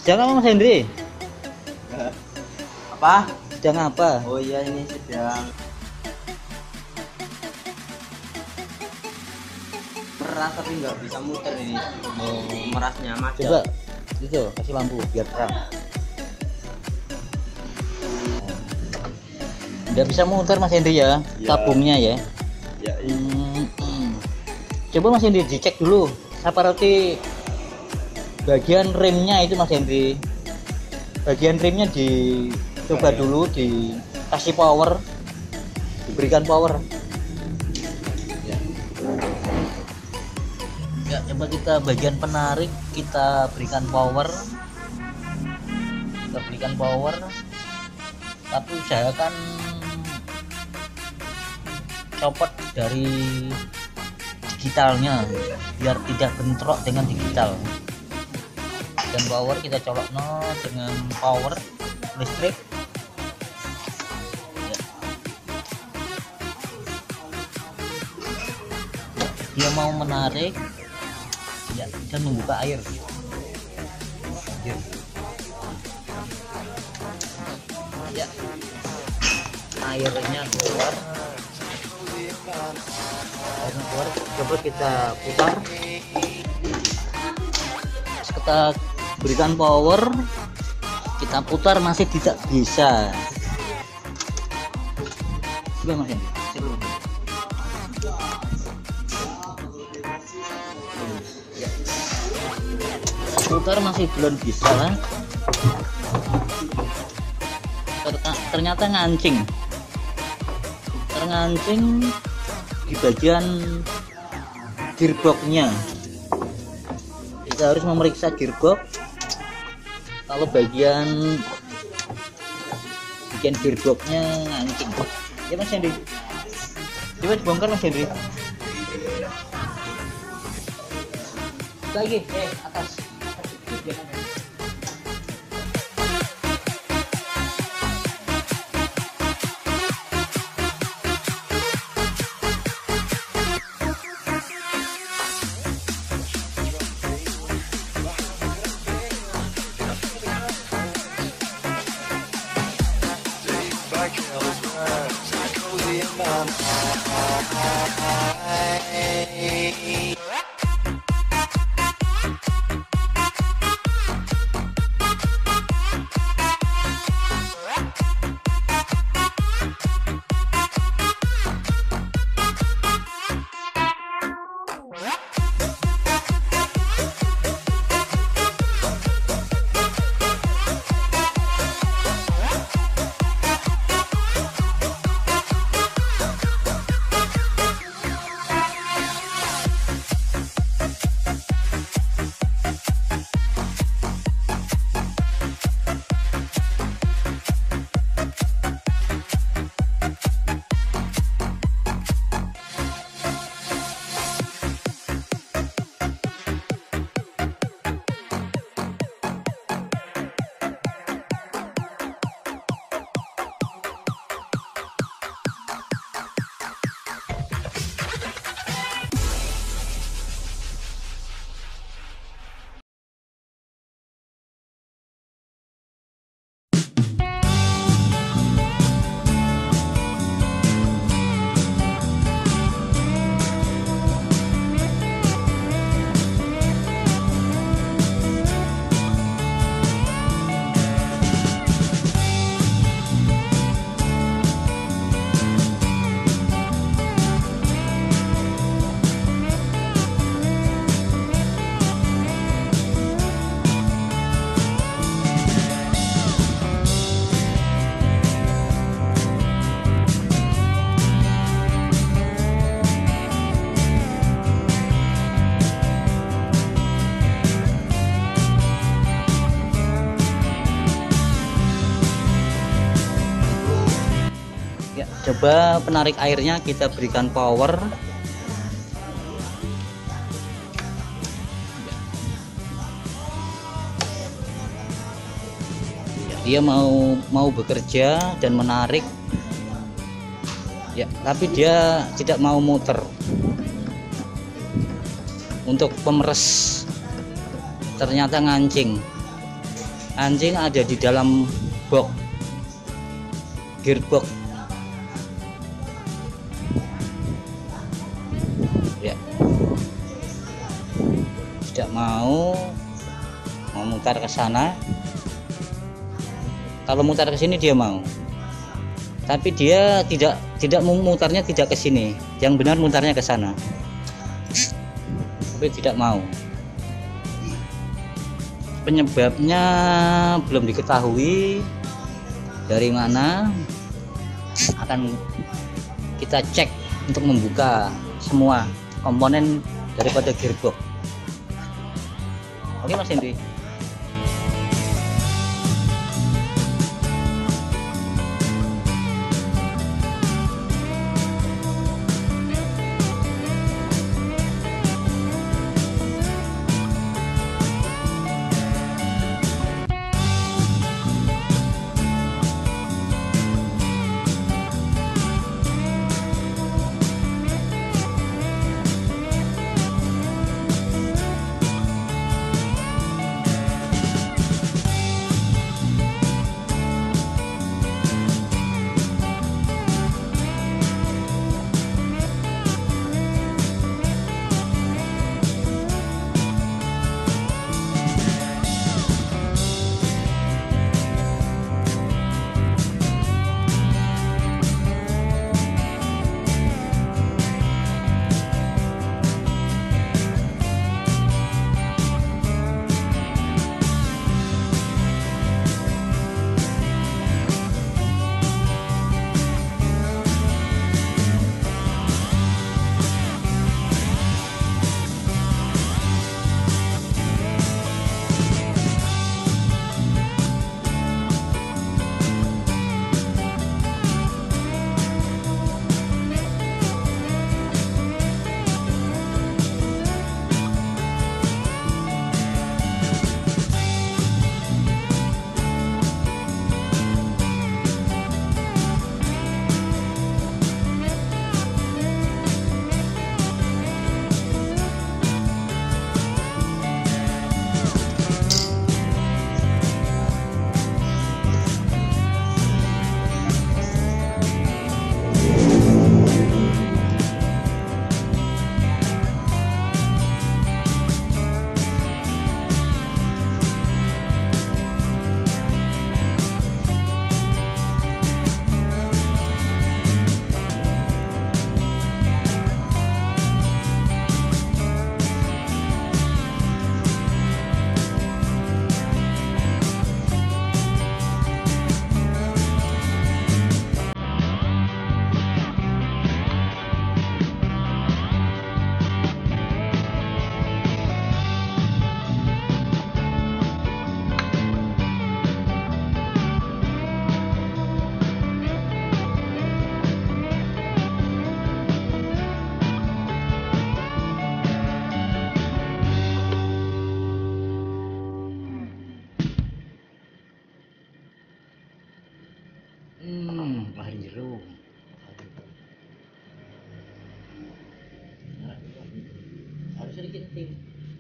Sedang apa Mas Hendri? Apa? Sedang apa? Oh iya, ini sedang meras tapi nggak bisa muter ini. Oh, merasnya macet. Coba itu kasih lampu biar terang. Nggak bisa muter Mas Hendri ya, Ya. tabungnya ya. Ya, ini. Coba Mas Hendri dicek dulu seperti bagian remnya itu Mas Hendri. Bagian remnya dicoba dulu, dikasih power, diberikan power. Ya, coba kita bagian penarik kita berikan power. Kita berikan power. Tapi usahakan copot dari digitalnya biar tidak bentrok dengan digital. Dan power kita colok dengan power listrik. Ya. Dia mau menarik ya dan membuka air. Ya, airnya keluar. Airnya keluar. Coba kita putar. Kita berikan power, kita putar masih tidak bisa. Coba Mas Hendri, putar masih belum bisa lah. Ternyata ngancing di bagian gearboxnya. Kita harus memeriksa gearbox. Kalau bagian gearboxnya ngancing ya Mas Hendri, coba dibongkar Mas Hendri lagi atas. Coba penarik airnya kita berikan power. Dia mau bekerja dan menarik. Ya, tapi dia tidak mau muter. Untuk pemeres ternyata ngancing. Anjing ada di dalam box gearbox ya, tidak mau memutar ke sana. Kalau mutar ke sini dia mau, tapi dia tidak memutarnya, tidak ke sini, yang benar mutarnya ke sana, tapi tidak mau. Penyebabnya belum diketahui dari mana, akan kita cek untuk membuka semua komponen daripada gearbox. Oke Mas Henry. Bahan jeruk. Harus sedikit tim.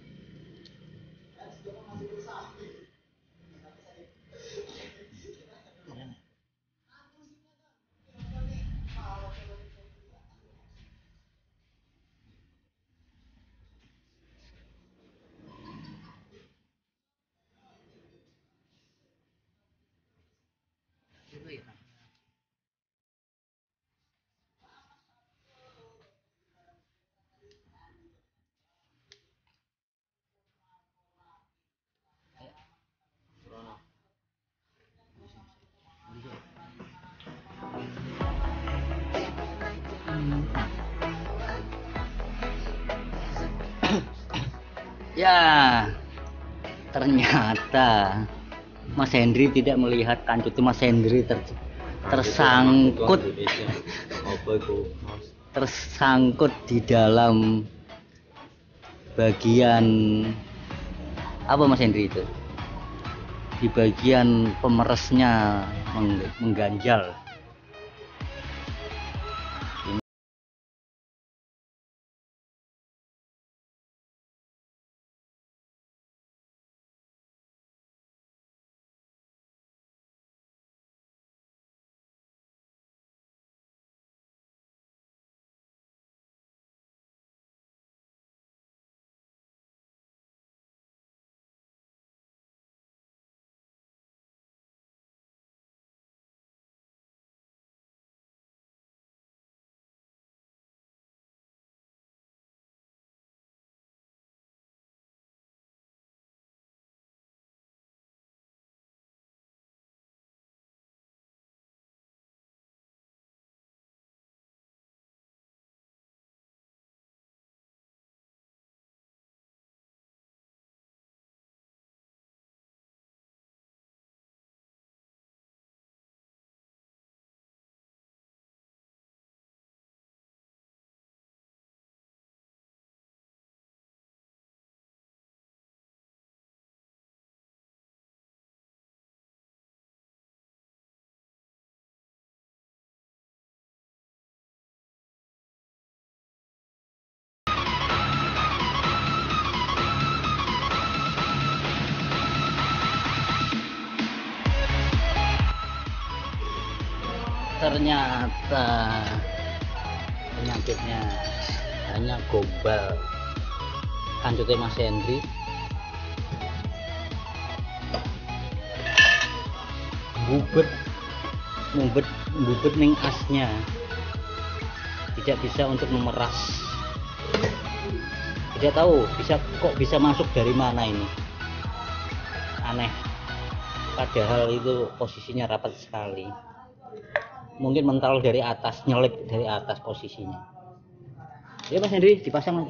Ya, ternyata Mas Hendri tidak melihat kancut itu. Mas Hendri tersangkut tersangkut di dalam bagian apa Mas Hendri itu, di bagian pemeresnya mengganjal. ternyata penyakitnya hanya gombal. Lanjutnya Mas Hendri. Bubet ning asnya, tidak bisa untuk memeras. Tidak tahu kok bisa masuk dari mana ini, aneh, padahal itu posisinya rapat sekali. Mungkin mental dari atas, nyelip dari atas posisinya. Ya Mas Hendri, dipasang lagi.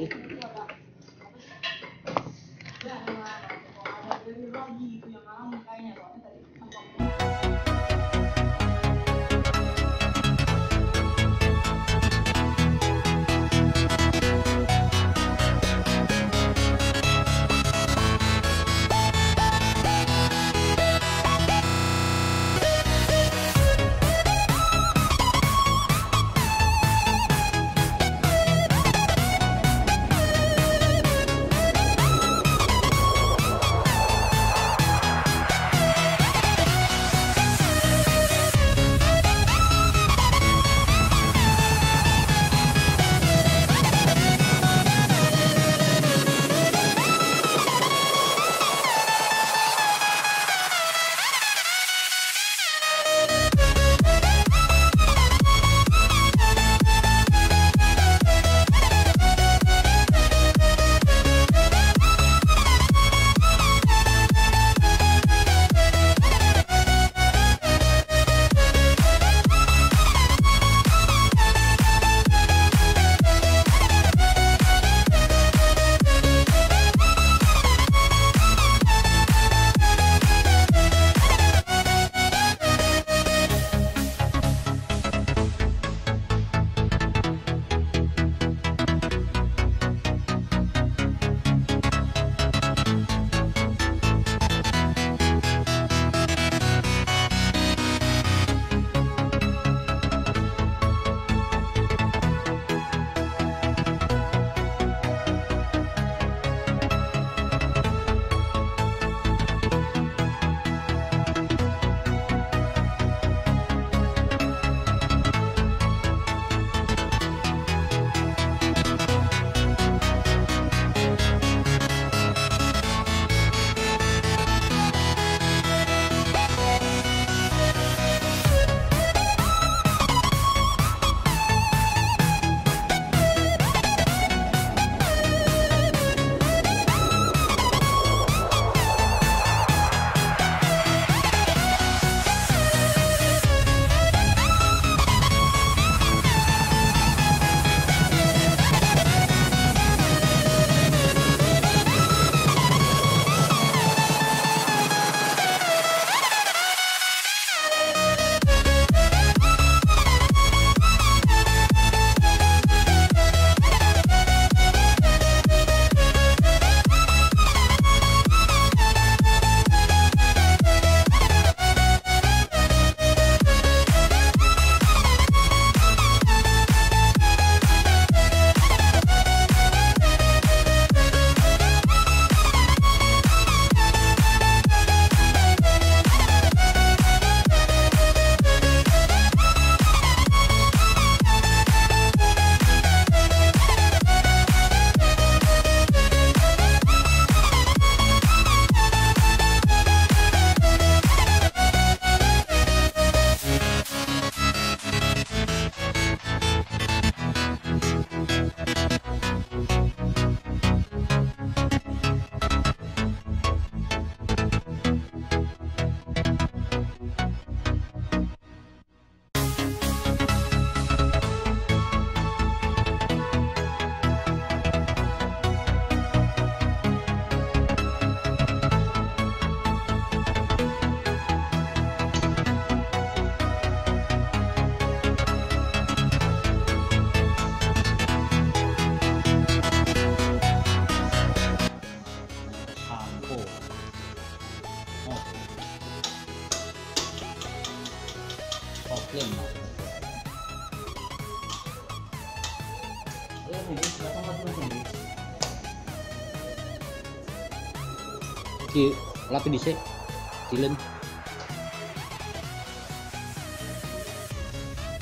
Di lapi dhisik dilem.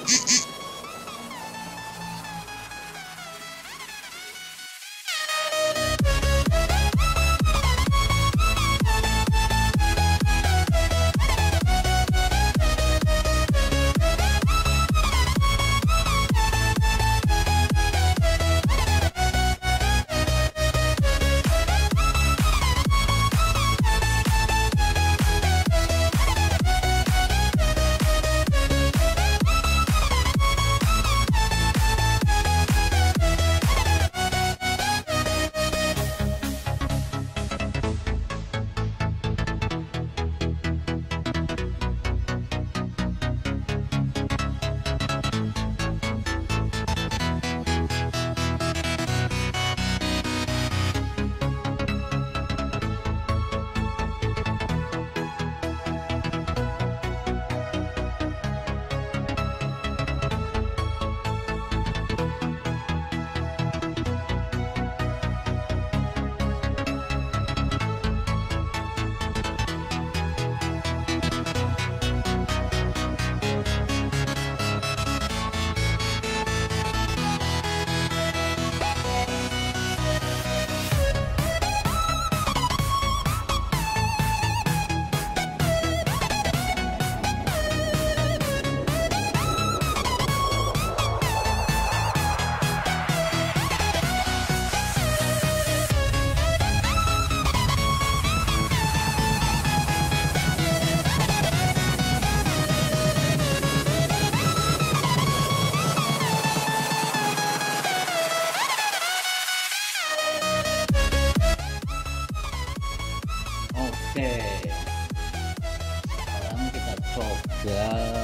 Oke, sekarang kita coba.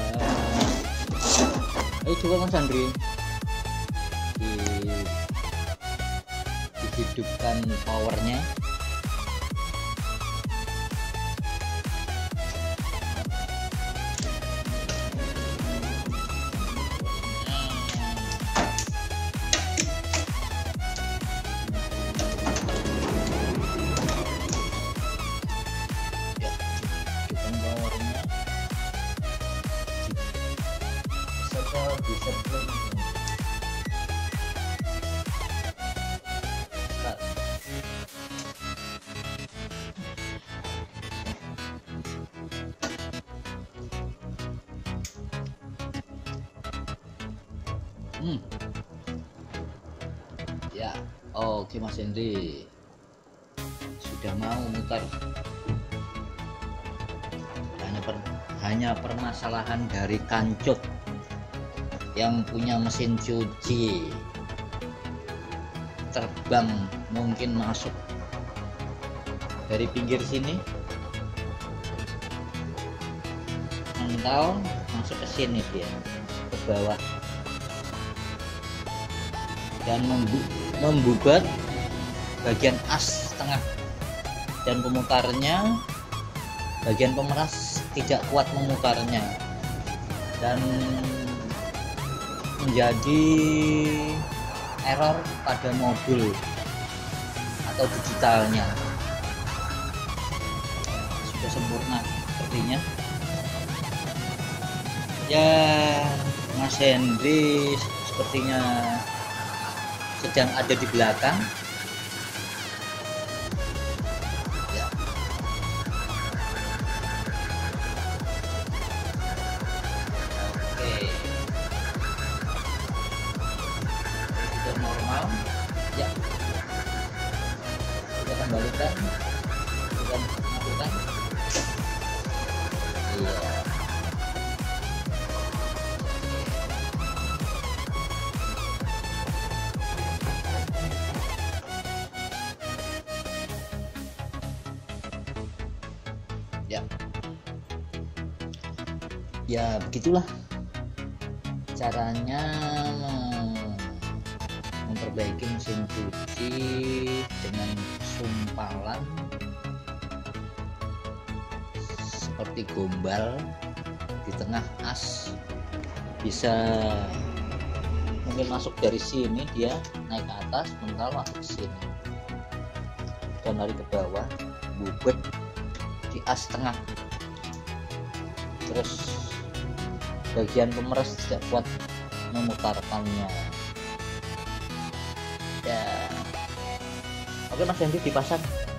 Ayo coba Mas Andri dihidupkan powernya. Ya, oke Mas Henry sudah mau muter. Hanya permasalahan dari kancut yang punya mesin cuci terbang, mungkin masuk dari pinggir sini mental masuk ke sini, dia ke bawah dan membubat bagian as tengah, dan pemutarnya bagian pemeras tidak kuat memutarnya dan menjadi error pada modul atau digitalnya. Sudah sempurna sepertinya ya. Mas Henry sepertinya sedang ada di belakang ya. Oke, sudah normal ya. Kita kembalikan, kita matikan. Iya. Ya begitulah caranya memperbaiki mesin cuci dengan sumpalan seperti gombal di tengah as. Bisa mungkin masuk dari sini, dia naik ke atas, mental masuk ke sini dan lari ke bawah, bubet di as tengah. Terus bagian pemeras tidak kuat memutarkannya. Ya, oke Mas Hendy dipasang.